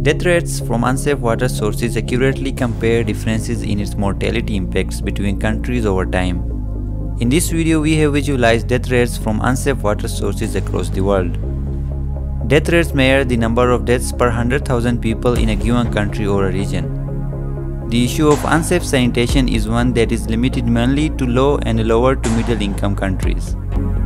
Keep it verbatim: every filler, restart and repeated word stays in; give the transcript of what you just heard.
Death rates from unsafe water sources accurately compare differences in its mortality impacts between countries over time. In this video, we have visualized death rates from unsafe water sources across the world. Death rates measure the number of deaths per one hundred thousand people in a given country or a region. The issue of unsafe sanitation is one that is limited mainly to low and lower to middle income countries.